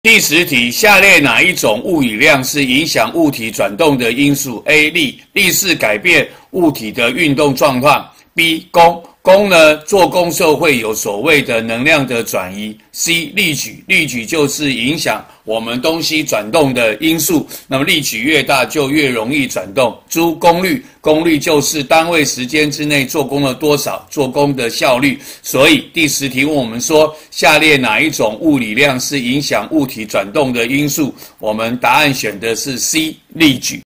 第10题，下列哪一种物理量是影响物体转动的因素 ？A. 力，力是改变物体的运动状况。B. 功，功呢，做功时候会有所谓的能量的转移。C. 力矩，力矩就是影响我们东西转动的因素，那么力矩越大就越容易转动。D. 功率，功率就是单位时间之内做功了多少，做功的效率。所以第10题问我们说，下列哪一种物理量是影响物体转动的因素？我们答案选的是 C. 力矩。